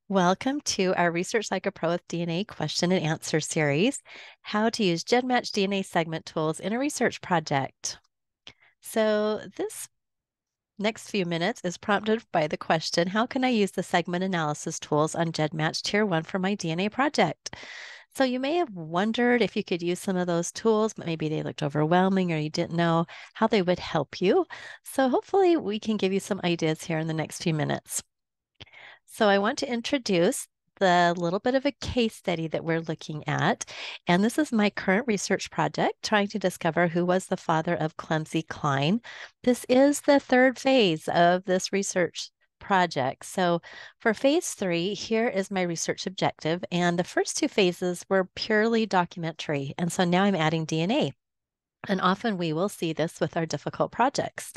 Welcome to our Research Like a Pro with DNA question and answer series, how to use GEDMatch DNA segment tools in a research project. So this next few minutes is prompted by the question, how can I use the segment analysis tools on GEDMatch Tier 1 for my DNA project? So you may have wondered if you could use some of those tools, but maybe they looked overwhelming or you didn't know how they would help you. So hopefully we can give you some ideas here in the next few minutes. So I want to introduce the little bit of a case study that we're looking at. And this is my current research project, trying to discover who was the father of Clemsey Cline. This is the third phase of this research project. So for phase 3, here is my research objective. And the first two phases were purely documentary. And so now I'm adding DNA. And often we will see this with our difficult projects.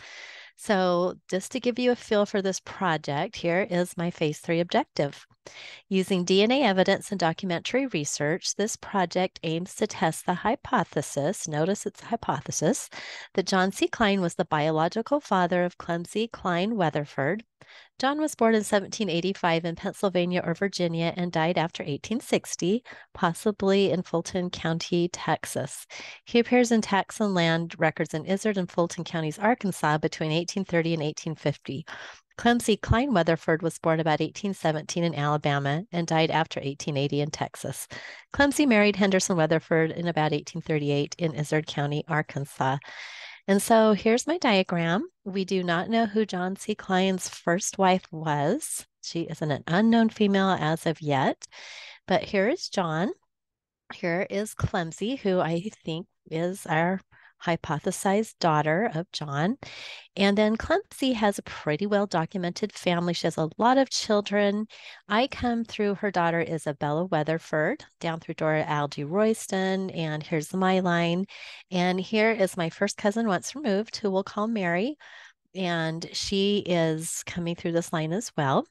So just to give you a feel for this project, here is my phase 3 objective. Using DNA evidence and documentary research, this project aims to test the hypothesis, notice it's a hypothesis, that John C. Cline was the biological father of Clemsey Cline Weatherford. John was born in 1785 in Pennsylvania or Virginia and died after 1860, possibly in Fulton County, Texas. He appears in tax and land records in Izard and Fulton counties, Arkansas between 1830 and 1850. Clemsey Cline Weatherford was born about 1817 in Alabama and died after 1880 in Texas. Clemsey married Henderson Weatherford in about 1838 in Izard County, Arkansas. And so here's my diagram. We do not know who John C. Cline's first wife was. She is an unknown female as of yet. But here is John. Here is Clemsey, who I think is our hypothesized daughter of John. And then Clemsey has a pretty well documented family. She has a lot of children. I come through her daughter Isabella Weatherford, down through Dora Algie Royston, and here's my line. And here is my first cousin once removed, who we'll call Mary. And she is coming through this line as well.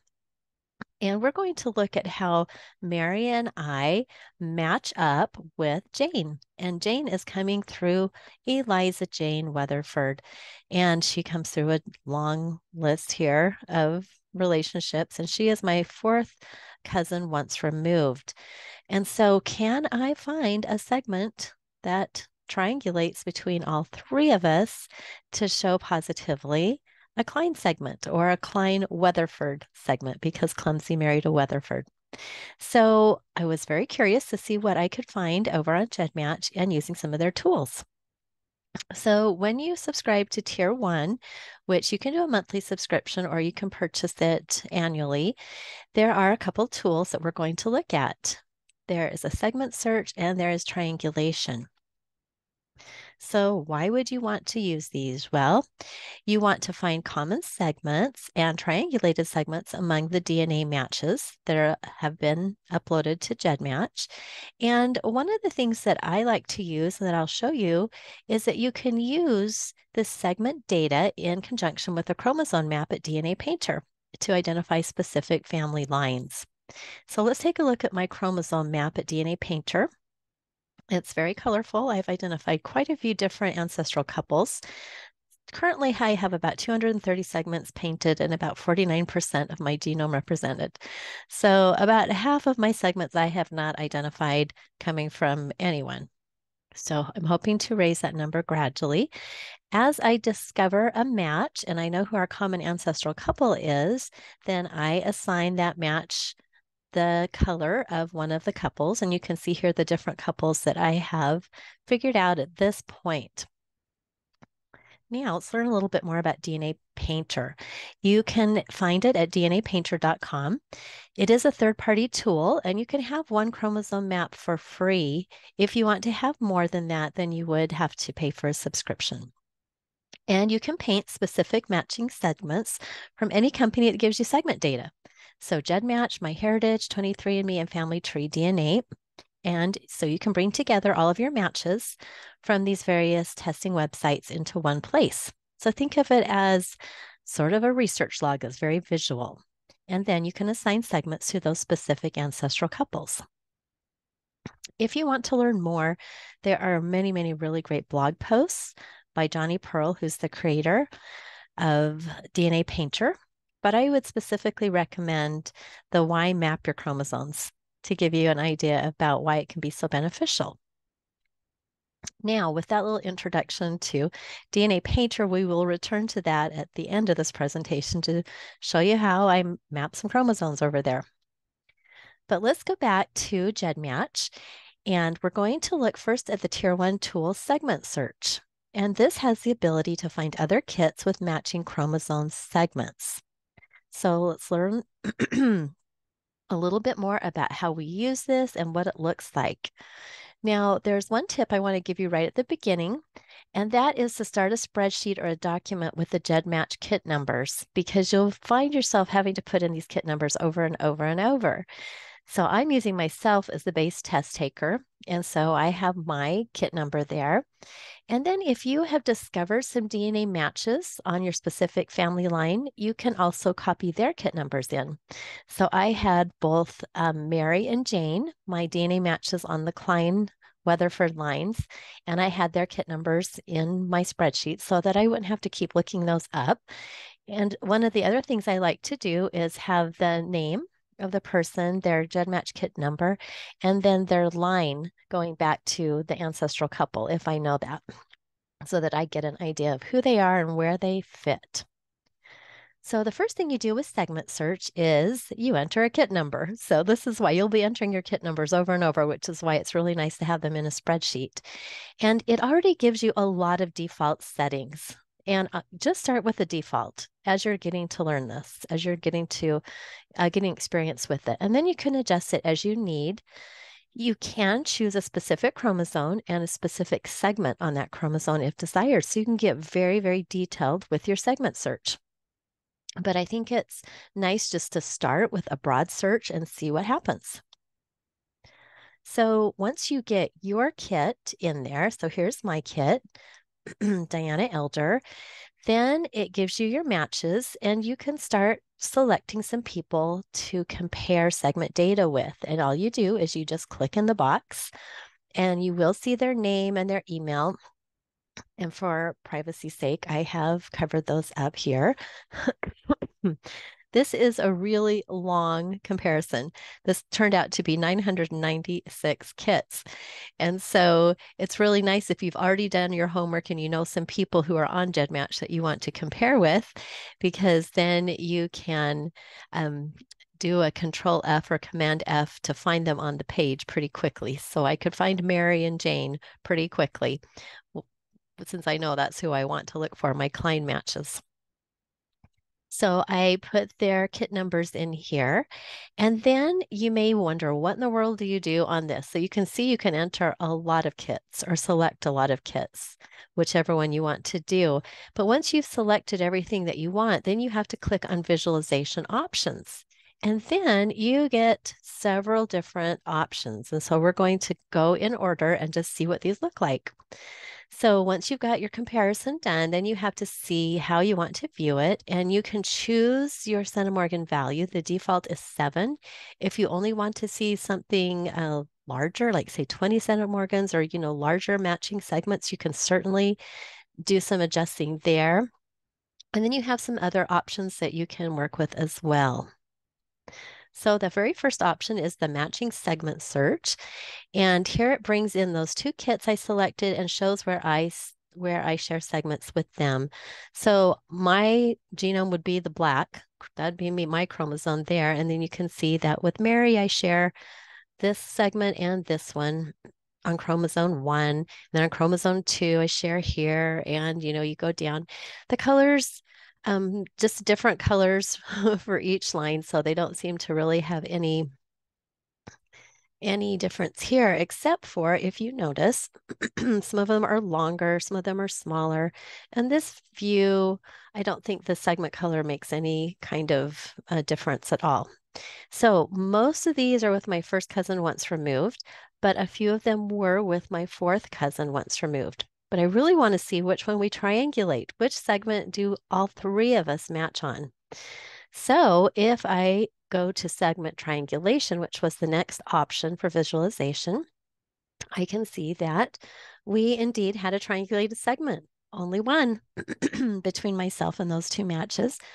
And we're going to look at how Mary and I match up with Jane. And Jane is coming through Eliza Jane Weatherford. And she comes through a long list here of relationships. And she is my fourth cousin once removed. And so, can I find a segment that triangulates between all three of us to show positively a Cline segment or a Cline Weatherford segment because Clemsey married a Weatherford? So I was very curious to see what I could find over on GEDMatch and using some of their tools. So when you subscribe to Tier 1, which you can do a monthly subscription or you can purchase it annually, there are a couple tools that we're going to look at. There is a segment search and there is triangulation. So why would you want to use these? Well, you want to find common segments and triangulated segments among the DNA matches that have been uploaded to GEDMatch. And one of the things that I like to use and that I'll show you is that you can use this segment data in conjunction with a chromosome map at DNA Painter to identify specific family lines. So let's take a look at my chromosome map at DNA Painter. It's very colorful. I've identified quite a few different ancestral couples. Currently, I have about 230 segments painted and about 49% of my genome represented. So about half of my segments I have not identified coming from anyone. So I'm hoping to raise that number gradually. As I discover a match and I know who our common ancestral couple is, then I assign that match the color of one of the couples, and you can see here the different couples that I have figured out at this point. Now let's learn a little bit more about DNA Painter. You can find it at dnapainter.com. It is a third-party tool, and you can have one chromosome map for free. If you want to have more than that, then you would have to pay for a subscription. And you can paint specific matching segments from any company that gives you segment data. So GEDMatch, MyHeritage, 23andMe, and Family Tree DNA. And so you can bring together all of your matches from these various testing websites into one place. So think of it as sort of a research log that's very visual. And then you can assign segments to those specific ancestral couples. If you want to learn more, there are many, many really great blog posts by Johnny Pearl, who's the creator of DNA Painter. but I would specifically recommend the Why Map Your Chromosomes to give you an idea about why it can be so beneficial. Now, with that little introduction to DNA Painter, we will return to that at the end of this presentation to show you how I map some chromosomes over there. But let's go back to GEDMatch, and we're going to look first at the Tier 1 tool segment search. And this has the ability to find other kits with matching chromosome segments. So let's learn a little bit more about how we use this and what it looks like. Now, there's one tip I want to give you right at the beginning, and that is to start a spreadsheet or a document with the GEDMatch kit numbers, because you'll find yourself having to put in these kit numbers over and over and over. So I'm using myself as the base test taker, and so I have my kit number there. And then if you have discovered some DNA matches on your specific family line, you can also copy their kit numbers in. So I had both Mary and Jane, my DNA matches on the Cline Weatherford lines, and I had their kit numbers in my spreadsheet so that I wouldn't have to keep looking those up. And one of the other things I like to do is have the name of the person, their GEDMatch kit number, and then their line going back to the ancestral couple, if I know that, so that I get an idea of who they are and where they fit. So the first thing you do with segment search is you enter a kit number. So this is why you'll be entering your kit numbers over and over, which is why it's really nice to have them in a spreadsheet. And it already gives you a lot of default settings. And just start with the default as you're getting to learn this, as you're getting to getting experience with it. And then you can adjust it as you need. You can choose a specific chromosome and a specific segment on that chromosome if desired. So you can get very, very detailed with your segment search. But I think it's nice just to start with a broad search and see what happens. So once you get your kit in there, so here's my kit, Diana Elder, then it gives you your matches and you can start selecting some people to compare segment data with. And all you do is you just click in the box and you will see their name and their email. And for privacy's sake, I have covered those up here. This is a really long comparison. This turned out to be 996 kits. And so it's really nice if you've already done your homework and you know some people who are on GEDMatch that you want to compare with, because then you can do a Control F or Command F to find them on the page pretty quickly. So I could find Mary and Jane pretty quickly, since I know that's who I want to look for, my Cline matches. So I put their kit numbers in here. And then you may wonder, what in the world do you do on this? So you can see you can enter a lot of kits or select a lot of kits, whichever one you want to do. But once you've selected everything that you want, then you have to click on visualization options. And then you get several different options. And so we're going to go in order and just see what these look like. So once you've got your comparison done, then you have to see how you want to view it, and you can choose your centimorgan value. The default is 7. If you only want to see something larger, like say 20 centimorgans or, larger matching segments, you can certainly do some adjusting there. And then you have some other options that you can work with as well. So the very first option is the matching segment search. And here it brings in those 2 kits I selected and shows where I share segments with them. So my genome would be the black. That'd be my chromosome there. And then you can see that with Mary, I share this segment and this one on chromosome 1. And then on chromosome 2, I share here. And, you go down. The colors, just different colors for each line. So they don't seem to really have any difference here, except for, if you notice, some of them are longer, some of them are smaller. And this view, I don't think the segment color makes any kind of difference at all. So most of these are with my first cousin once removed, but a few of them were with my fourth cousin once removed. But I really want to see which one we triangulate. Which segment do all 3 of us match on? So if I go to segment triangulation, which was the next option for visualization, I can see that we indeed had a triangulated segment, only one between myself and those 2 matches.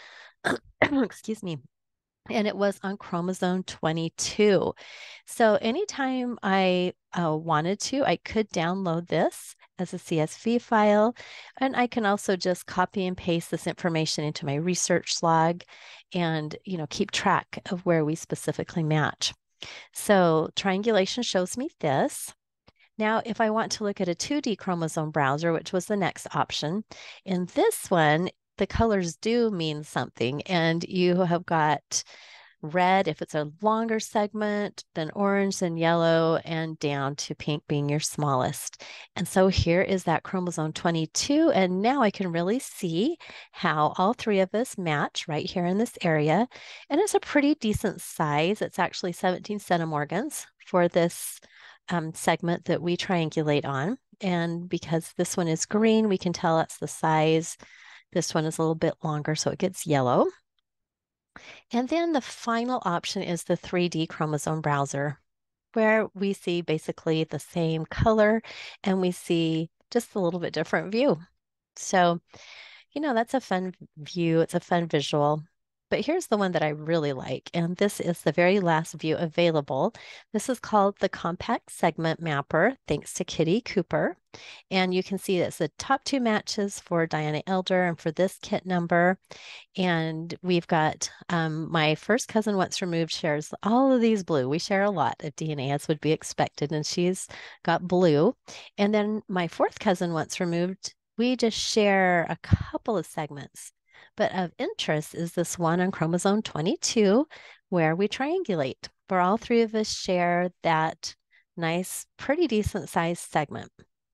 excuse me, and it was on chromosome 22. So anytime I wanted to, I could download this as a CSV file, and I can also just copy and paste this information into my research log and, keep track of where we specifically match. So triangulation shows me this. Now, if I want to look at a 2D chromosome browser, which was the next option, in this one, the colors do mean something, and you have got red if it's a longer segment, then orange, then yellow, and down to pink being your smallest. And so here is that chromosome 22, and now I can really see how all three of us match right here in this area. And it's a pretty decent size. It's actually 17 centimorgans for this segment that we triangulate on. And because this one is green, we can tell that's the size. This one is a little bit longer, so it gets yellow. And then the final option is the 3D chromosome browser, where we see basically the same color and we see just a little bit different view. So, that's a fun view. It's a fun visual. But here's the one that I really like, and this is the very last view available. This is called the Compact Segment Mapper, thanks to Kitty Cooper. And you can see it's the top two matches for Diana Elder and for this kit number. And we've got my first cousin once removed shares all of these blue. We share a lot of DNA as would be expected, and she's got blue. And then my fourth cousin once removed, we just share a couple of segments. But of interest is this one on chromosome 22, where we triangulate, where all three of us share that nice, pretty decent sized segment.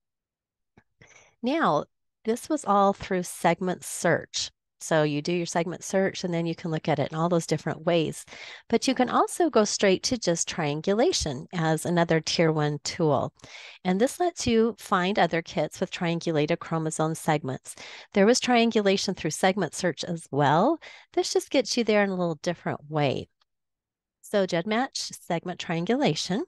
Now, this was all through segment search. So you do your segment search and then you can look at it in all those different ways. But you can also go straight to just triangulation as another tier 1 tool. And this lets you find other kits with triangulated chromosome segments. There was triangulation through segment search as well. This just gets you there in a little different way. So GEDMatch segment triangulation.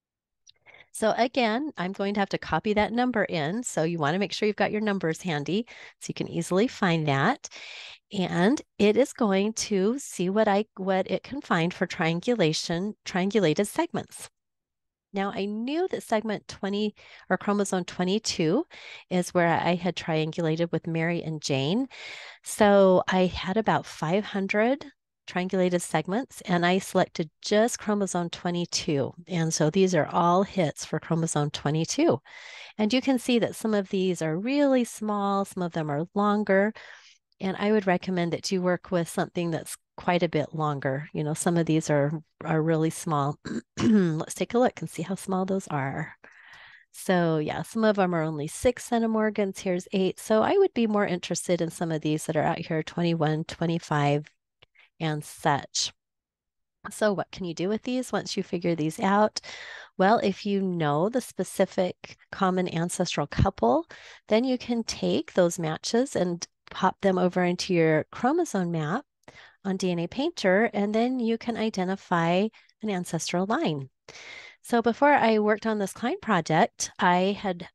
So again, I'm going to have to copy that number in. So you want to make sure you've got your numbers handy so you can easily find that. And it is going to see what it can find for triangulated segments. Now I knew that segment 20 or chromosome 22 is where I had triangulated with Mary and Jane. So I had about 500 triangulated segments, and I selected just chromosome 22. And so these are all hits for chromosome 22. And you can see that some of these are really small, some of them are longer. And I would recommend that you work with something that's quite a bit longer. Some of these are really small. Let's take a look and see how small those are. So yeah, some of them are only 6 centimorgans. Here's 8. So I would be more interested in some of these that are out here, 21, 25, and such. So what can you do with these once you figure these out? Well, if you know the specific common ancestral couple, then you can take those matches and pop them over into your chromosome map on DNA Painter, and then you can identify an ancestral line. So before I worked on this Cline project, I had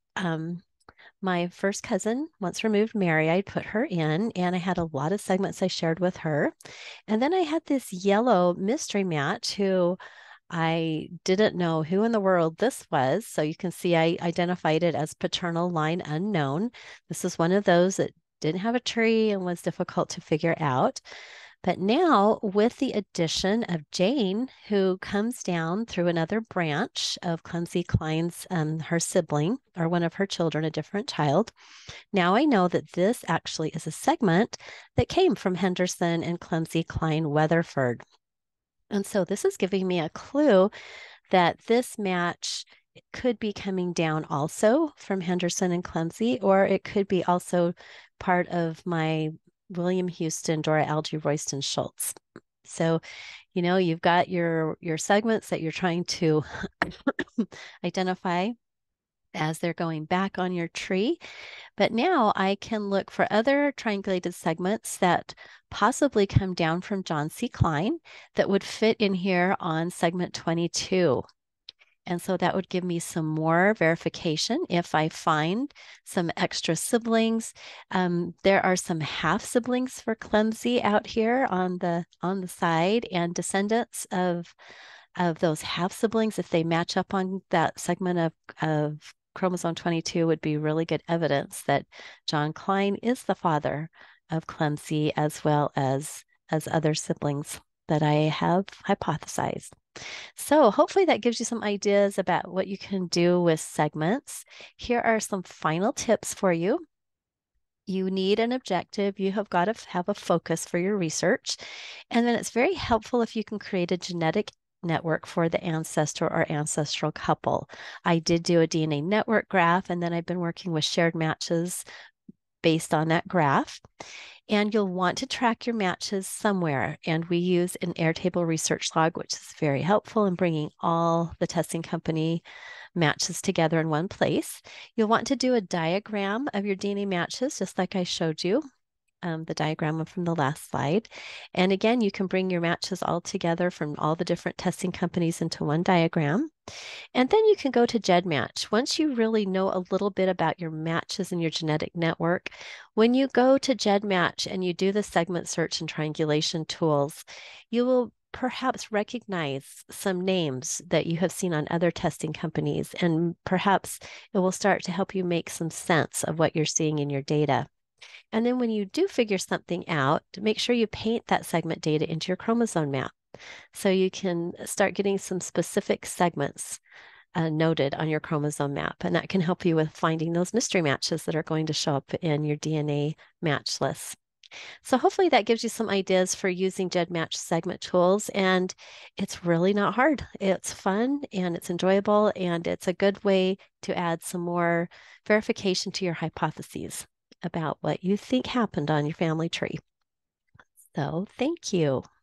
my first cousin once removed, Mary. I'd put her in, and I had a lot of segments I shared with her. And then I had this yellow mystery match who I didn't know who in the world this was. So you can see I identified it as paternal line unknown. This is one of those that didn't have a tree and was difficult to figure out. But now, with the addition of Jane, who comes down through another branch of Clemsey Cline's, her sibling, or one of her children, a different child, now I know that this actually is a segment that came from Henderson and Clemsey Cline Weatherford. And so this is giving me a clue that this match could be coming down also from Henderson and Clemsey, or it could be also part of my William Houston, Dora Algie, Royston Schultz. So, you've got your segments that you're trying to identify as they're going back on your tree. But now I can look for other triangulated segments that possibly come down from John C. Cline that would fit in here on segment 22. And so that would give me some more verification if I find some extra siblings. There are some half siblings for Clemsey out here on the side, and descendants of those half siblings, if they match up on that segment of chromosome 22, would be really good evidence that John Cline is the father of Clemsey, as well as other siblings that I have hypothesized. So hopefully that gives you some ideas about what you can do with segments. Here are some final tips for you. You need an objective. You have got to have a focus for your research. And then it's very helpful if you can create a genetic network for the ancestor or ancestral couple. I did do a DNA network graph, and then I've been working with shared matches based on that graph. And you'll want to track your matches somewhere. And we use an Airtable research log, which is very helpful in bringing all the testing company matches together in one place. You'll want to do a diagram of your DNA matches, just like I showed you, the diagram from the last slide. And again, you can bring your matches all together from all the different testing companies into one diagram. And then you can go to GEDMatch. Once you really know a little bit about your matches and your genetic network, when you go to GEDMatch and you do the segment search and triangulation tools, you will perhaps recognize some names that you have seen on other testing companies, and perhaps it will start to help you make some sense of what you're seeing in your data. And then when you do figure something out, make sure you paint that segment data into your chromosome map so you can start getting some specific segments noted on your chromosome map. And that can help you with finding those mystery matches that are going to show up in your DNA match list. So hopefully that gives you some ideas for using GEDMatch segment tools. And it's really not hard. It's fun and it's enjoyable, and it's a good way to add some more verification to your hypotheses about what you think happened on your family tree. So thank you.